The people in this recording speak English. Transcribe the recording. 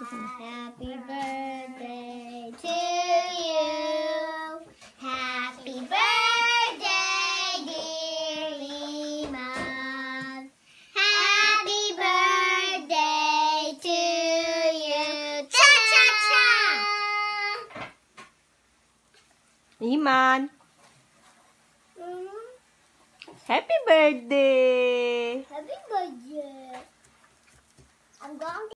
Happy birthday to you. Happy birthday, dear Iman. Happy birthday to you. Cha-cha-cha! Iman, happy birthday! Happy birthday. I'm going